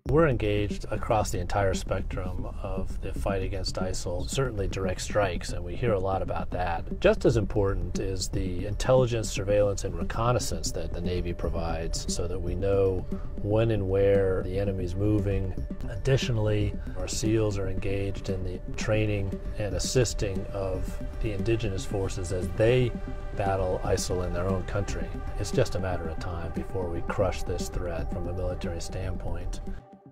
We're engaged across the entire spectrum of the fight against ISIL, certainly direct strikes, and we hear a lot about that. Just as important is the intelligence, surveillance, and reconnaissance that the Navy provides so that we know when and where the enemy's moving. Additionally, our SEALs are engaged in the training and assisting of the indigenous forces as they battle ISIL in their own country. It's just a matter of time before we crush this threat from a military standpoint.